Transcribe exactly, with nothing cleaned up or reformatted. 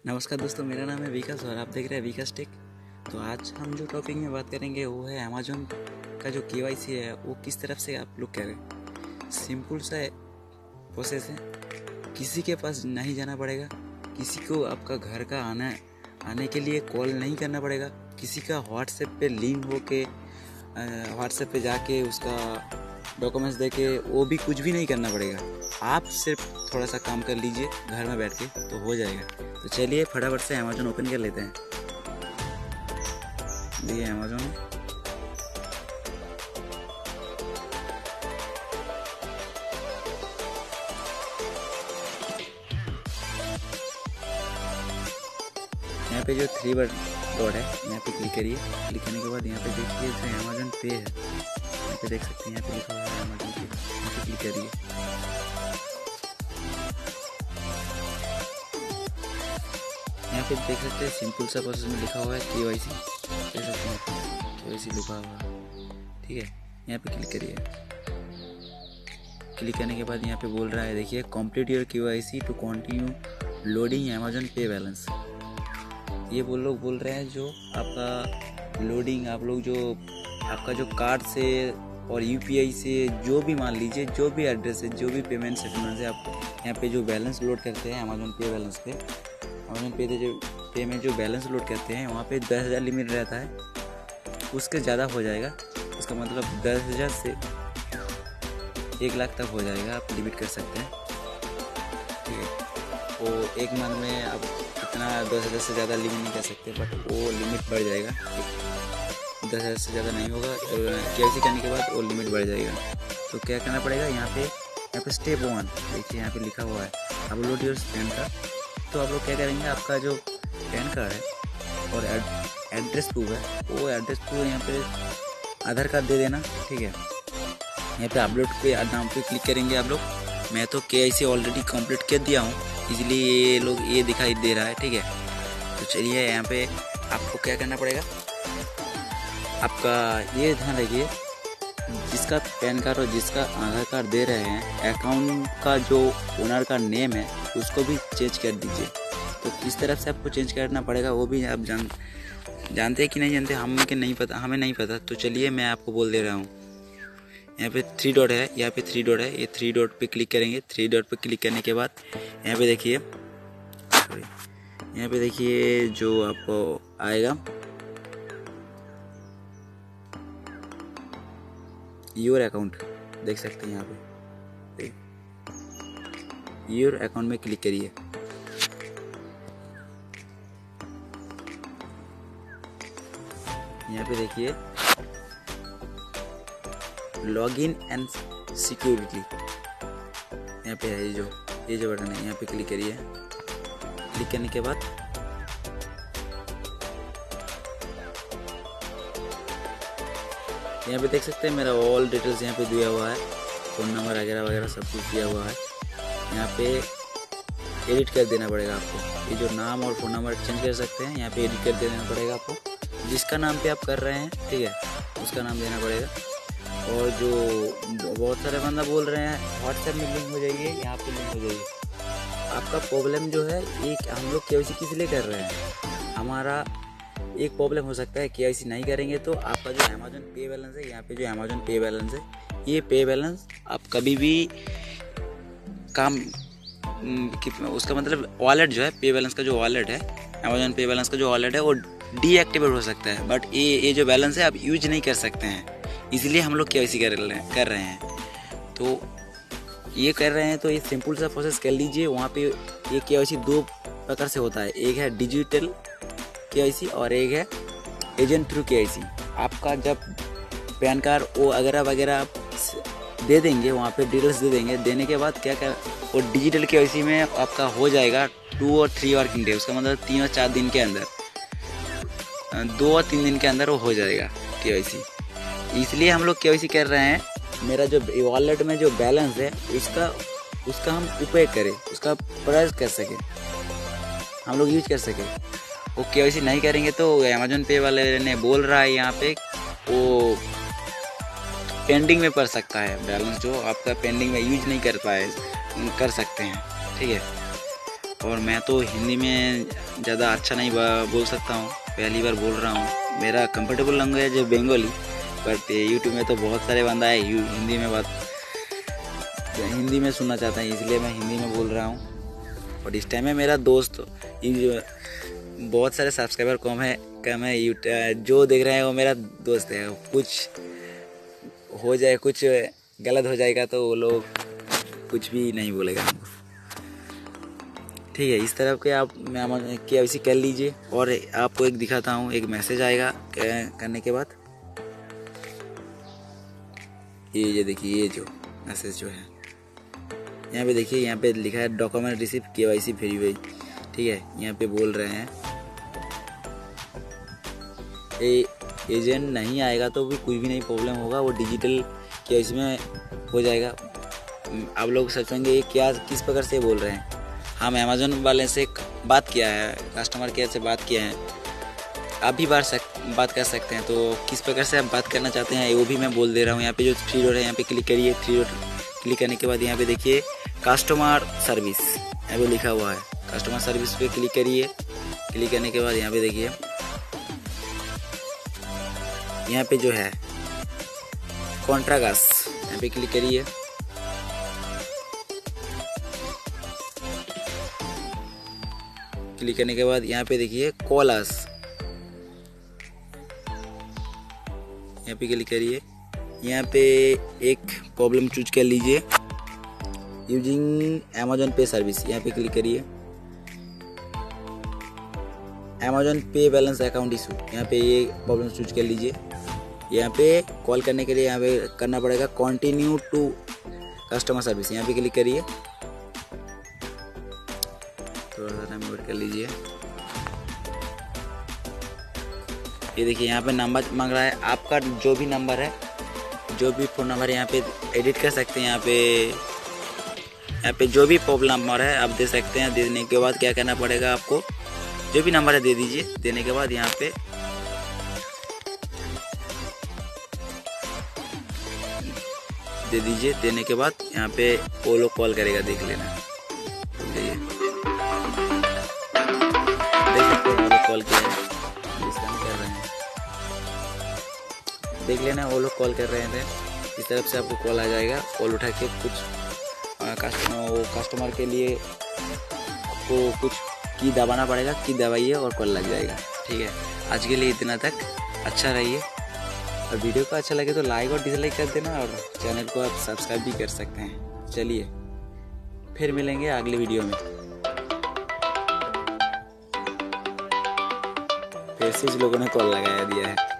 नमस्कार दोस्तों, मेरा नाम है विकास और आप देख रहे हैं विकास टेक। तो आज हम जो टॉपिक में बात करेंगे वो है अमेजोन का जो के वाई सी है वो किस तरफ से आप लोग करें। सिंपल सा प्रोसेस है, किसी के पास नहीं जाना पड़ेगा, किसी को आपका घर का आना आने के लिए कॉल नहीं करना पड़ेगा, किसी का व्हाट्सएप पे लिंक हो के व्हाट्सएप पे जाके उसका डॉक्यूमेंट्स दे के वो भी कुछ भी नहीं करना पड़ेगा। आप सिर्फ थोड़ा सा काम कर लीजिए घर में बैठ के तो हो जाएगा। तो चलिए फटाफट से अमेजोन ओपन कर लेते हैं। ये अमेजोन यहाँ पे जो थ्री डॉट है यहाँ पे क्लिक करिए। क्लिक करने के बाद यहाँ पे देखिए जो अमेजोन पे है, यहाँ पे देख सकते हैं, यहाँ पे लिखा हुआ है अमेजोन पे, यहाँ पे क्लिक करिए। यहाँ पे देख सकते हैं सिंपल सा प्रोसेस में लिखा हुआ है के वाई सी, देख सकते हैं के वाई सी लिखा हुआ है, ठीक है। यहाँ पे क्लिक करिए। क्लिक करने के बाद यहाँ पे बोल रहा है, देखिए complete your K Y C to continue loading Amazon पे बैलेंस। ये वो लोग बोल रहे हैं जो आपका लोडिंग, आप लोग जो आपका जो कार्ड से और यू पी आई से जो भी मान लीजिए, जो भी एड्रेस है, जो भी पेमेंट सेटलमेंट से आप यहाँ पे जो बैलेंस लोड करते हैं अमेजोन पे बैलेंस पे अमेजोन पे जो पे में जो बैलेंस लोड करते हैं वहाँ पे दस हज़ार लिमिट रहता है, उसके ज़्यादा हो जाएगा। उसका मतलब दस हज़ार से एक लाख तक हो जाएगा, आप लिमिट कर सकते हैं, ठीक है। वो एक मंथ में आप इतना दस हज़ार से ज़्यादा लिमिट नहीं कर सकते, बट वो लिमिट बढ़ जाएगा। दस हज़ार से ज़्यादा नहीं होगा, के वाई सी करने के बाद वो लिमिट बढ़ जाएगा। तो क्या करना पड़ेगा, यहाँ पे यहाँ पे स्टेप वन देखिए यहाँ पे लिखा हुआ है अपलोड योर पैन कार्ड। तो आप लोग क्या करेंगे, आपका जो पैन कार्ड है और एड्रेस प्रूफ है, वो एड्रेस प्रूफ यहाँ पे आधार कार्ड दे देना, ठीक है। यहाँ पे अपलोड पे नाम पे क्लिक करेंगे आप लोग। मैं तो के वाई सी ऑलरेडी कंप्लीट कर दिया हूँ, इसलिए ये लोग ये दिखाई दे रहा है, ठीक है। तो चलिए यहाँ पे आपको क्या करना पड़ेगा, आपका ये ध्यान रखिए, जिसका पैन कार्ड और जिसका आधार कार्ड दे रहे हैं, अकाउंट का जो ओनर का नेम है उसको भी चेंज कर दीजिए। तो किस तरफ से आपको चेंज करना पड़ेगा वो भी आप जान जानते हैं कि नहीं जानते, हमें के नहीं पता, हमें नहीं पता। तो चलिए मैं आपको बोल दे रहा हूँ। यहाँ पे थ्री डॉट है, यहाँ पे थ्री डॉट है, ये थ्री डॉट पे क्लिक करेंगे। थ्री डॉट पे क्लिक करने के बाद यहाँ पे देखिए सॉरी यहाँ पे देखिए जो आपको आएगा योर अकाउंट, देख सकते हैं यहाँ पे योर अकाउंट में क्लिक करिए। यहाँ पे देखिए लॉगिन एंड सिक्योरिटी, यहाँ पे है ये जो ये जो बटन है, यहाँ पे क्लिक करिए। क्लिक करने के बाद यहाँ पे देख सकते हैं मेरा ऑल डिटेल्स यहाँ पे दिया हुआ है, फ़ोन नंबर वगैरह वगैरह सब कुछ दिया हुआ है। यहाँ पे एडिट कर देना पड़ेगा आपको, ये जो नाम और फ़ोन नंबर चेंज कर सकते हैं, यहाँ पे एडिट कर देना पड़ेगा आपको। जिसका नाम पे आप कर रहे हैं, ठीक है, उसका नाम देना पड़ेगा। और जो बहुत सारे बंदा बोल रहे हैं व्हाट्सएप में लिंक हो जाइए, यहाँ पे लिंक हो जाइए। आपका प्रॉब्लम जो है, एक हम लोग के वाई सी किस लिए कर रहे हैं, हमारा एक प्रॉब्लम हो सकता है के वाई सी नहीं करेंगे तो आपका जो अमेजोन पे बैलेंस है, यहाँ पे जो अमेजोन पे बैलेंस है, ये पे बैलेंस आप कभी भी काम उसका मतलब वॉलेट जो है, पे बैलेंस का जो वॉलेट है, अमेजोन पे बैलेंस का जो वॉलेट है वो डीएक्टिवेट हो सकता है, बट ये ये जो बैलेंस है आप यूज नहीं कर सकते हैं, इसलिए हम लोग के वाई सी कर कर रहे हैं। तो ये कर रहे हैं तो ये सिंपल सा प्रोसेस कर लीजिए। वहाँ पे ये के वाई सी दो प्रकार से होता है, एक है डिजिटल के वाई सी और एक है agent through K Y C. आपका जब पैन कार्ड वो वगैरह वगैरह आप दे देंगे, वहाँ पे डिटेल्स दे देंगे, देने के बाद क्या कर वो डिजिटल के वाई सी में आपका हो जाएगा टू और थ्री वर्किंग डे, उसका मतलब तीन और चार दिन के अंदर, दो और तीन दिन के अंदर वो हो जाएगा के वाई सी। इसलिए हम लोग के वाई सी कर रहे हैं, मेरा जो वॉलेट में जो बैलेंस है उसका उसका हम उपयोग करें, उसका प्रयास कर सकें, हम लोग यूज कर सकें। वो के वाई सी नहीं करेंगे तो अमेजोन पे वाले ने बोल रहा है यहाँ पे वो पेंडिंग में पड़ सकता है, बैलेंस जो आपका पेंडिंग में यूज नहीं कर पाए कर सकते हैं, ठीक है। और मैं तो हिंदी में ज़्यादा अच्छा नहीं बोल सकता हूँ, पहली बार बोल रहा हूँ। मेरा कंफर्टेबल लैंग्वेज है बंगाली, बट यूट्यूब में तो बहुत सारे बंदा है हिंदी में बात हिंदी में सुनना चाहता है, इसलिए मैं हिंदी में बोल रहा हूँ। और इस टाइम में मेरा दोस्त बहुत सारे सब्सक्राइबर कम है कम है यूट्यूब जो देख रहे हैं वो मेरा दोस्त है। कुछ हो जाए, कुछ गलत हो जाएगा तो वो लोग कुछ भी नहीं बोलेगा हमको, ठीक है। इस तरह के आप के वाई सी कर लीजिए। और आपको एक दिखाता हूँ, एक मैसेज आएगा करने के बाद, ये ये देखिए, ये जो मैसेज जो है यहाँ पे देखिए, यहाँ पे लिखा है document receive K Y C verify, ठीक है। यहाँ पे बोल रहे हैं ए, एजेंट नहीं आएगा तो भी कोई भी नहीं प्रॉब्लम होगा, वो डिजिटल के वाई सी में हो जाएगा। आप लोग सोचेंगे क्या किस प्रकार से बोल रहे हैं, हम अमेज़न वाले से बात किया है, कस्टमर केयर से बात किया है, आप भी बात सक बात कर सकते हैं। तो किस प्रकार से आप बात करना चाहते हैं वो भी मैं बोल दे रहा हूँ। यहाँ पे जो थ्री डॉट है यहाँ पे क्लिक करिए। थ्री डॉट क्लिक करने के बाद यहाँ पे देखिए कस्टमर सर्विस, यहाँ पे लिखा हुआ है कस्टमर सर्विस पे क्लिक करिए। क्लिक करने के बाद यहाँ पे देखिए, यहाँ पे जो है कॉन्ट्रैक्ट्स, यहाँ पे क्लिक करिए। क्लिक करने के बाद यहाँ पे देखिए कॉल अस, यहाँ पे क्लिक करिए। यहाँ पे एक प्रॉब्लम चूज कर लीजिए, यूजिंग अमेज़न पे सर्विस, यहाँ पे क्लिक करिए। अमेज़न पे बैलेंस अकाउंट इशू, यहाँ पे ये प्रॉब्लम चूज कर लीजिए। यहाँ पे कॉल करने के लिए यहाँ पे करना पड़ेगा कंटिन्यू टू कस्टमर सर्विस, यहाँ पे क्लिक करिए। थोड़ा सा टाइम वेट कर लीजिए। ये देखिए यहाँ पे नंबर मांग रहा है, आपका जो भी नंबर है, जो भी फ़ोन नंबर है यहाँ पे एडिट कर सकते हैं। यहाँ पे यहाँ पे जो भी प्रॉब्लम नंबर है आप दे सकते हैं। देने के बाद क्या करना पड़ेगा, आपको जो भी नंबर है दे दीजिए। देने के बाद यहाँ पे दे दीजिए। देने के बाद यहाँ पे वो लोग कॉल करेगा, देख लेना। देख सकते हैं वो लोग कॉल किया है, कर रहे हैं, देख लेना। वो लोग कॉल कर रहे थे, इस तरफ से आपको कॉल आ जाएगा। कॉल उठा के कुछ कस्टमर वो कस्टमर के लिए आपको कुछ की दबाना पड़ेगा, की दबाइए और कॉल लग जाएगा, ठीक है। आज के लिए इतना तक, अच्छा रहिए। और वीडियो को अच्छा लगे तो लाइक और डिसलाइक कर देना, और चैनल को आप सब्सक्राइब भी कर सकते हैं। चलिए फिर मिलेंगे अगले वीडियो में। फिर से लोगों ने कॉल लगाया दिया है।